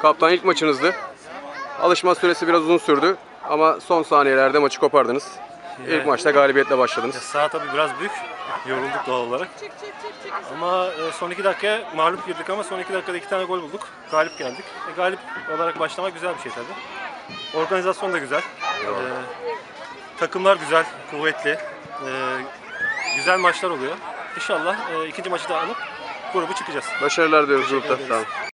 Kaptan ilk maçınızdı. Alışma süresi biraz uzun sürdü ama son saniyelerde maçı kopardınız. İlk maçta galibiyetle başladınız. Saha tabii biraz büyük. Yorulduk doğal olarak. Ama son 2 dakikaya mağlup girdik ama son 2 dakikada 2 tane gol bulduk. Galip geldik. Galip olarak başlamak güzel bir şey tabii. Organizasyon da güzel. Takımlar güzel, kuvvetli. Güzel maçlar oluyor. İnşallah ikinci maçı da alıp grubu çıkacağız. Başarılar diliyoruz Teşekkür grupta. ederiz. Tamam.